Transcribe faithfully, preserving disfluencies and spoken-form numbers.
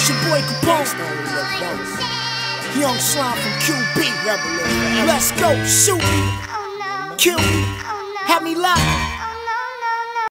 It's your boy Capone. Young Slime from Q B. Let's go, shoot me, kill me, have me locked.